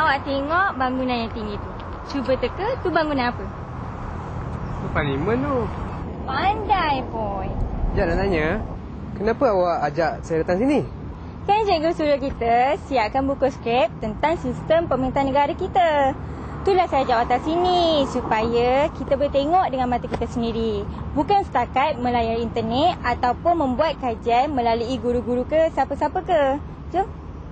awak tengok bangunan yang tinggi tu. Cuba teka, tu bangunan apa? Itu parlimen tu. Pandai, Boy. Sekejap nak tanya, kenapa awak ajak saya datang sini? Kan cikgu suruh kita siapkan buku skrip tentang sistem pemerintahan negara kita. Itulah saya ajak datang sini supaya kita boleh tengok dengan mata kita sendiri. Bukan setakat melayari internet ataupun membuat kajian melalui guru-guru ke siapa-siapa ke. Jom.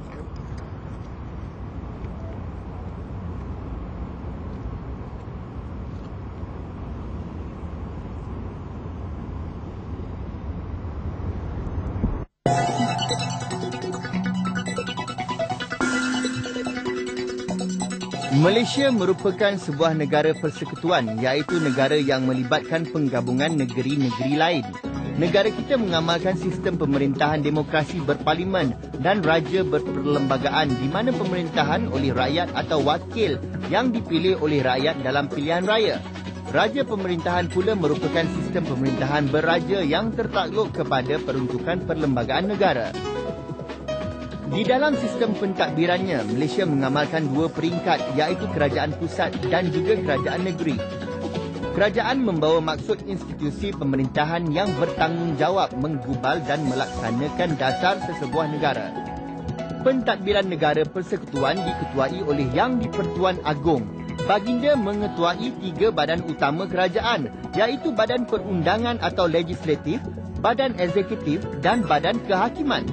Malaysia merupakan sebuah negara persekutuan, iaitu negara yang melibatkan penggabungan negeri-negeri lain. Negara kita mengamalkan sistem pemerintahan demokrasi berparlimen dan raja berperlembagaan di mana pemerintahan oleh rakyat atau wakil yang dipilih oleh rakyat dalam pilihan raya. Raja pemerintahan pula merupakan sistem pemerintahan berraja yang tertakluk kepada peruntukan perlembagaan negara. Di dalam sistem pentadbirannya, Malaysia mengamalkan dua peringkat iaitu kerajaan pusat dan juga kerajaan negeri. Kerajaan membawa maksud institusi pemerintahan yang bertanggungjawab menggubal dan melaksanakan dasar sesebuah negara. Pentadbiran negara persekutuan diketuai oleh Yang di-Pertuan Agong. Baginda mengetuai tiga badan utama kerajaan iaitu Badan Perundangan atau Legislatif, Badan Eksekutif dan Badan Kehakiman.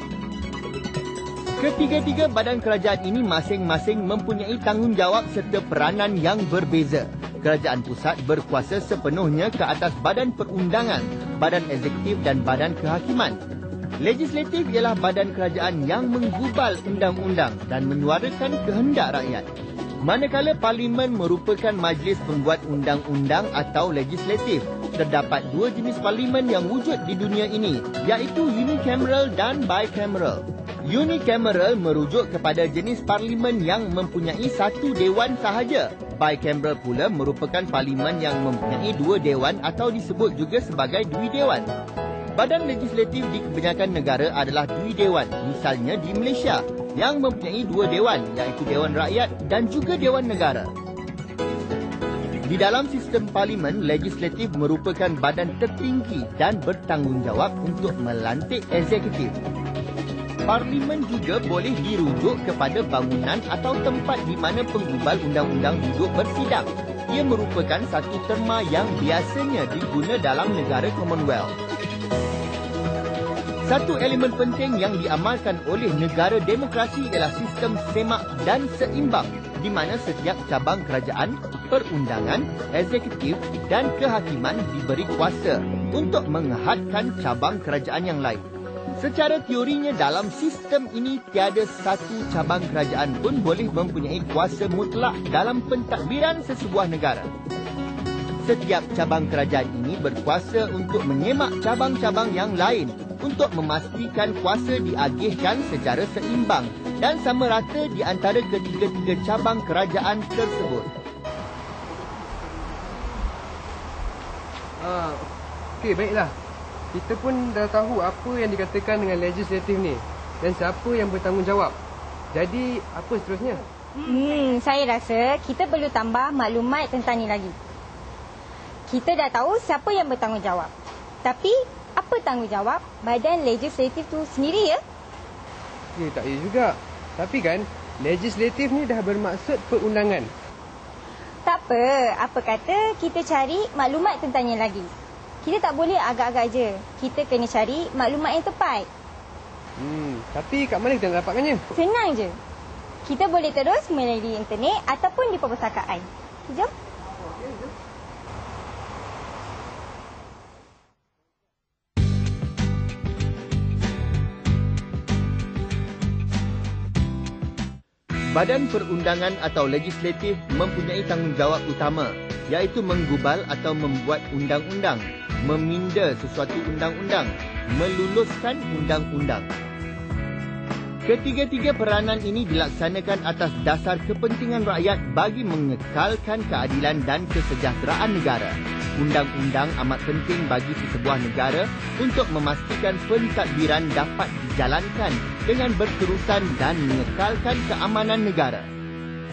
Ketiga-tiga badan kerajaan ini masing-masing mempunyai tanggungjawab serta peranan yang berbeza. Kerajaan pusat berkuasa sepenuhnya ke atas badan perundangan, badan eksekutif dan badan kehakiman. Legislatif ialah badan kerajaan yang menggubal undang-undang dan menyuarakan kehendak rakyat. Manakala parlimen merupakan majlis pembuat undang-undang atau legislatif. Terdapat dua jenis parlimen yang wujud di dunia ini, iaitu unicameral dan bicameral. Unicameral merujuk kepada jenis parlimen yang mempunyai satu dewan sahaja. Bicameral pula merupakan parlimen yang mempunyai dua dewan atau disebut juga sebagai dui dewan. Badan legislatif di kebanyakan negara adalah dui dewan. Misalnya di Malaysia yang mempunyai dua dewan iaitu Dewan Rakyat dan juga Dewan Negara. Di dalam sistem parlimen, legislatif merupakan badan tertinggi dan bertanggungjawab untuk melantik eksekutif. Parlimen juga boleh dirujuk kepada bangunan atau tempat di mana penggubal undang-undang duduk bersidang. Ia merupakan satu terma yang biasanya diguna dalam negara Commonwealth. Satu elemen penting yang diamalkan oleh negara demokrasi ialah sistem semak dan seimbang di mana setiap cabang kerajaan, perundangan, eksekutif dan kehakiman diberi kuasa untuk menghadkan cabang kerajaan yang lain. Secara teorinya dalam sistem ini tiada satu cabang kerajaan pun boleh mempunyai kuasa mutlak dalam pentadbiran sesebuah negara. Setiap cabang kerajaan ini berkuasa untuk menyemak cabang-cabang yang lain untuk memastikan kuasa diagihkan secara seimbang dan sama rata di antara ketiga-tiga cabang kerajaan tersebut. Okey, baiklah. Kita pun dah tahu apa yang dikatakan dengan legislatif ni dan siapa yang bertanggungjawab. Jadi, apa seterusnya? Saya rasa kita perlu tambah maklumat tentang ni lagi. Kita dah tahu siapa yang bertanggungjawab. Tapi, apa tanggungjawab badan legislatif tu sendiri ya? Ya, tak ya juga. Tapi kan, legislatif ni dah bermaksud perundangan. Tak apa kata kita cari maklumat tentangnya lagi. Kita tak boleh agak-agak je. Kita kena cari maklumat yang tepat. Tapi kat mana kita nak dapatkannya? Senang je. Kita boleh terus melalui internet ataupun di perpustakaan. Jom. Badan perundangan atau legislatif mempunyai tanggungjawab utama iaitu menggubal atau membuat undang-undang, meminda sesuatu undang-undang, meluluskan undang-undang. Ketiga-tiga peranan ini dilaksanakan atas dasar kepentingan rakyat bagi mengekalkan keadilan dan kesejahteraan negara. Undang-undang amat penting bagi sesebuah negara untuk memastikan pentadbiran dapat dijalankan dengan berterusan dan mengekalkan keamanan negara.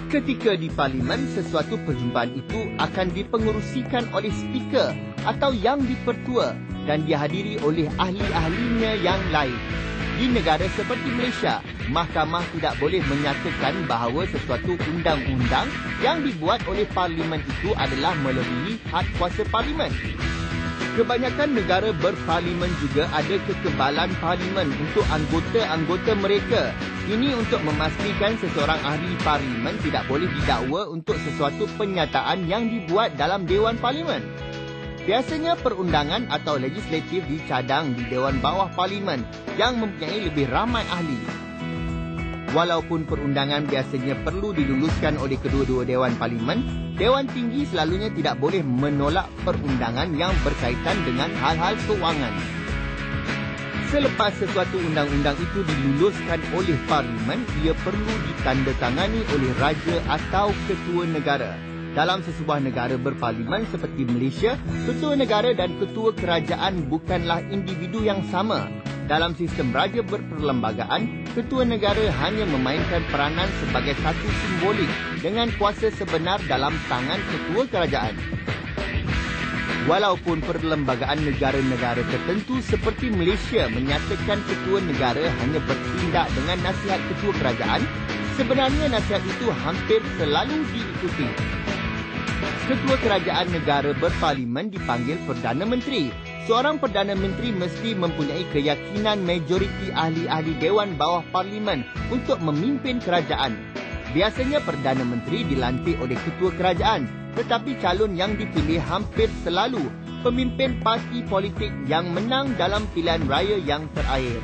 Ketika di Parlimen, sesuatu perjumpaan itu akan dipengerusikan oleh speaker atau yang dipertua dan dihadiri oleh ahli-ahlinya yang lain. Di negara seperti Malaysia, mahkamah tidak boleh menyatakan bahawa sesuatu undang-undang yang dibuat oleh Parlimen itu adalah melebihi had kuasa Parlimen. Kebanyakan negara berparlimen juga ada kekebalan parlimen untuk anggota-anggota mereka. Ini untuk memastikan seseorang ahli parlimen tidak boleh didakwa untuk sesuatu penyataan yang dibuat dalam Dewan Parlimen. Biasanya perundangan atau legislatif dicadang di Dewan Bawah Parlimen yang mempunyai lebih ramai ahli. Walaupun perundangan biasanya perlu diluluskan oleh kedua-dua Dewan Parlimen, Dewan Tinggi selalunya tidak boleh menolak perundangan yang berkaitan dengan hal-hal kewangan. Selepas sesuatu undang-undang itu diluluskan oleh Parlimen, ia perlu ditandatangani oleh Raja atau Ketua Negara. Dalam sesebuah negara berparlimen seperti Malaysia, Ketua Negara dan Ketua Kerajaan bukanlah individu yang sama. Dalam sistem raja berperlembagaan, Ketua Negara hanya memainkan peranan sebagai satu simbolik dengan kuasa sebenar dalam tangan Ketua Kerajaan. Walaupun perlembagaan negara-negara tertentu seperti Malaysia menyatakan Ketua Negara hanya bertindak dengan nasihat Ketua Kerajaan, sebenarnya nasihat itu hampir selalu diikuti. Ketua Kerajaan negara berparlimen dipanggil Perdana Menteri. Seorang Perdana Menteri mesti mempunyai keyakinan majoriti ahli-ahli Dewan Bawah Parlimen untuk memimpin kerajaan. Biasanya Perdana Menteri dilantik oleh Ketua Kerajaan, tetapi calon yang dipilih hampir selalu pemimpin parti politik yang menang dalam pilihan raya yang terakhir.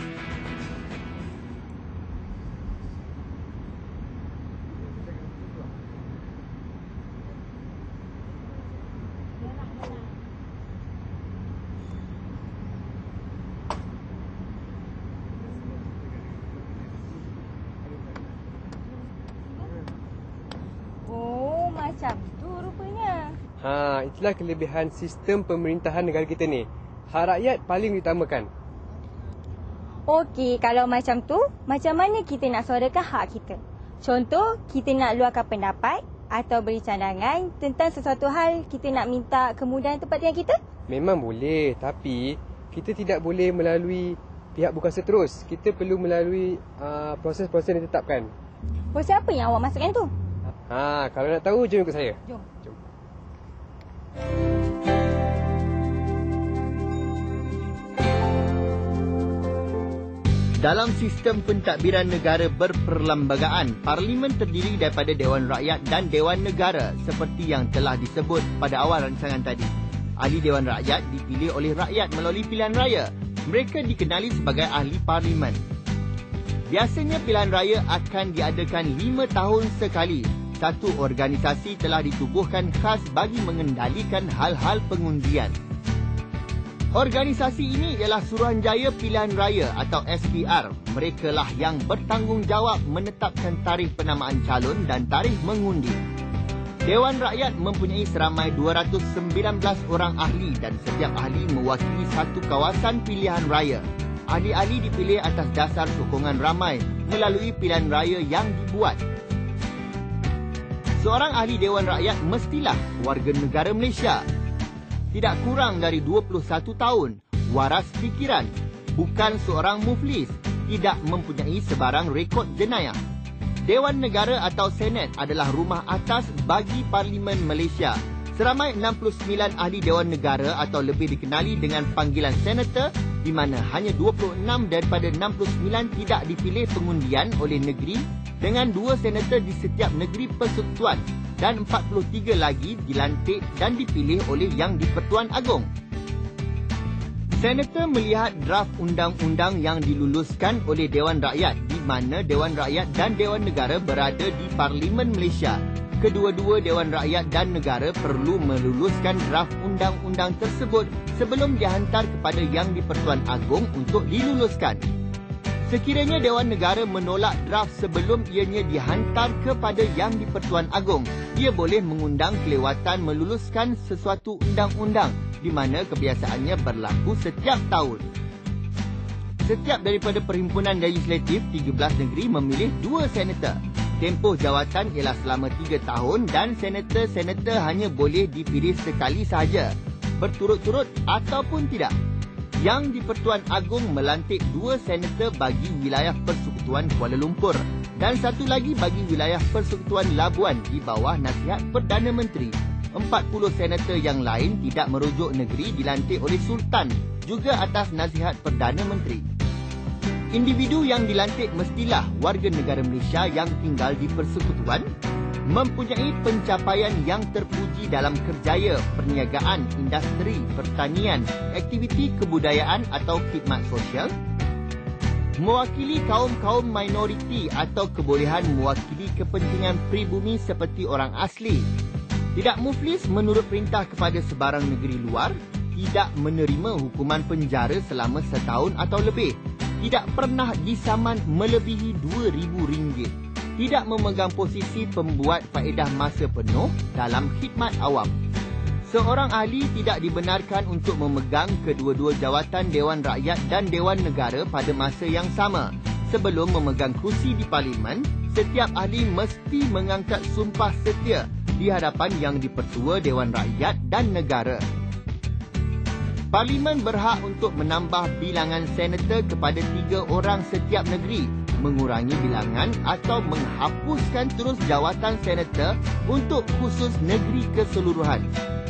Macam tu rupanya. Itulah kelebihan sistem pemerintahan negara kita ni. Hak rakyat paling diutamakan. Okey, kalau macam tu, macam mana kita nak suarakan hak kita? Contoh, kita nak luahkan pendapat atau beri cadangan tentang sesuatu hal kita nak minta kemudahan tempat tinggal kita? Memang boleh, tapi kita tidak boleh melalui pihak berkuasa terus. Kita perlu melalui proses-proses yang ditetapkan. Proses apa yang awak maksudkan tu? Kalau nak tahu, jom ikut saya. Jom. Dalam sistem pentadbiran negara berperlembagaan, Parlimen terdiri daripada Dewan Rakyat dan Dewan Negara seperti yang telah disebut pada awal rancangan tadi. Ahli Dewan Rakyat dipilih oleh rakyat melalui pilihan raya. Mereka dikenali sebagai ahli Parlimen. Biasanya pilihan raya akan diadakan 5 tahun sekali. Satu organisasi telah ditubuhkan khas bagi mengendalikan hal-hal pengundian. Organisasi ini ialah Suruhanjaya Pilihan Raya atau SPR. Merekalah yang bertanggungjawab menetapkan tarikh penamaan calon dan tarikh mengundi. Dewan Rakyat mempunyai seramai 219 orang ahli dan setiap ahli mewakili satu kawasan pilihan raya. Ahli-ahli dipilih atas dasar sokongan ramai melalui pilihan raya yang dibuat. Seorang ahli Dewan Rakyat mestilah warga negara Malaysia. Tidak kurang dari 21 tahun, waras fikiran, bukan seorang muflis, tidak mempunyai sebarang rekod jenayah. Dewan Negara atau Senat adalah rumah atas bagi Parlimen Malaysia. Seramai 69 ahli Dewan Negara atau lebih dikenali dengan panggilan senator, di mana hanya 26 daripada 69 tidak dipilih pengundian oleh negeri dengan 2 senator di setiap negeri persekutuan dan 43 lagi dilantik dan dipilih oleh Yang di-Pertuan Agong. Senator melihat draft undang-undang yang diluluskan oleh Dewan Rakyat di mana Dewan Rakyat dan Dewan Negara berada di Parlimen Malaysia. Kedua-dua Dewan Rakyat dan Negara perlu meluluskan draft undang-undang tersebut sebelum dihantar kepada Yang di-Pertuan Agong untuk diluluskan. Sekiranya Dewan Negara menolak draft sebelum ianya dihantar kepada Yang di-Pertuan Agong, ia boleh mengundang kelewatan meluluskan sesuatu undang-undang di mana kebiasaannya berlaku setiap tahun. Setiap daripada perhimpunan legislatif 13 negeri memilih 2 senator. Tempoh jawatan ialah selama 3 tahun dan senator-senator hanya boleh dipilih sekali sahaja, berturut-turut ataupun tidak. Yang di-Pertuan Agong melantik 2 senator bagi wilayah Persekutuan Kuala Lumpur dan 1 lagi bagi wilayah Persekutuan Labuan di bawah nasihat Perdana Menteri. 40 senator yang lain tidak merujuk negeri dilantik oleh Sultan juga atas nasihat Perdana Menteri. Individu yang dilantik mestilah warga negara Malaysia yang tinggal di Persekutuan, mempunyai pencapaian yang terpuji dalam kerjaya, perniagaan, industri, pertanian, aktiviti kebudayaan atau khidmat sosial, mewakili kaum-kaum minoriti atau kebolehan mewakili kepentingan pribumi seperti orang asli, tidak muflis menurut perintah kepada sebarang negeri luar, tidak menerima hukuman penjara selama 1 tahun atau lebih, tidak pernah disaman melebihi RM2,000, tidak memegang posisi pembuat faedah masa penuh dalam khidmat awam. Seorang ahli tidak dibenarkan untuk memegang kedua-dua jawatan Dewan Rakyat dan Dewan Negara pada masa yang sama. Sebelum memegang kursi di Parlimen, setiap ahli mesti mengangkat sumpah setia di hadapan Yang di-Pertua Dewan Rakyat dan Negara. Parlimen berhak untuk menambah bilangan senator kepada 3 orang setiap negeri, mengurangi bilangan atau menghapuskan terus jawatan senator untuk khusus negeri keseluruhan.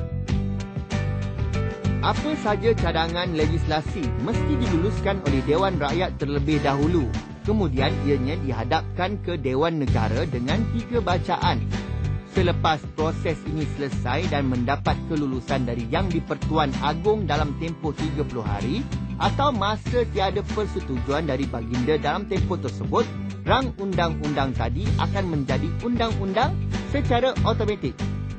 Apa saja cadangan legislasi mesti diluluskan oleh Dewan Rakyat terlebih dahulu. Kemudian ianya dihadapkan ke Dewan Negara dengan 3 bacaan. Selepas proses ini selesai dan mendapat kelulusan dari Yang di-Pertuan Agong dalam tempoh 30 hari atau masa tiada persetujuan dari baginda dalam tempoh tersebut, rang undang-undang tadi akan menjadi undang-undang secara automatik.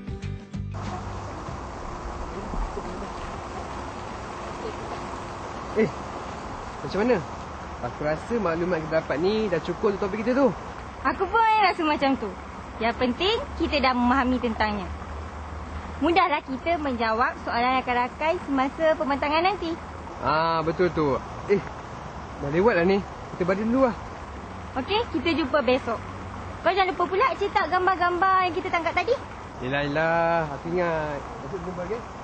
Macam mana? Aku rasa maklumat kita dapat ni dah cukup untuk topik kita tu. Aku pun rasa macam tu. Yang penting, kita dah memahami tentangnya. Mudahlah kita menjawab soalan rakan-rakan semasa pembentangan nanti. Betul tu. Dah lewat dah ni. Kita balik dulu lah. Okey, kita jumpa besok. Kau jangan lupa pula cetak gambar-gambar yang kita tangkap tadi. Yelah. Aku ingat. Besok jumpa lagi.